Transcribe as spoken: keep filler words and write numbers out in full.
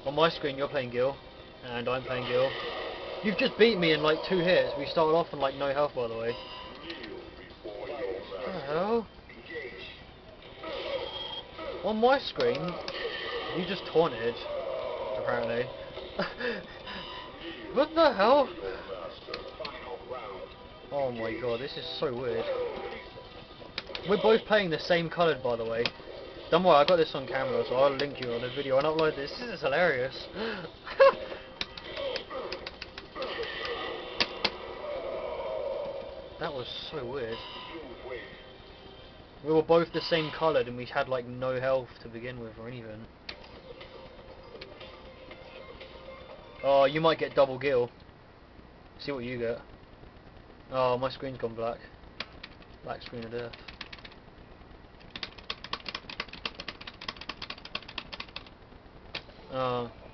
On my screen you're playing Gill, and I'm playing Gill. You've just beat me in like two hits. We started off on like no health, by the way. What the hell? On my screen, you just taunted, apparently. What the hell? Oh my god, this is so weird. We're both playing the same coloured, by the way. Don't worry, I got this on camera, so I'll link you on the video and upload this. This is hilarious. That was so weird. We were both the same coloured and we had like no health to begin with or anything. Oh, you might get double Gill. See what you get. Oh, my screen's gone black. Black screen of death. Oh.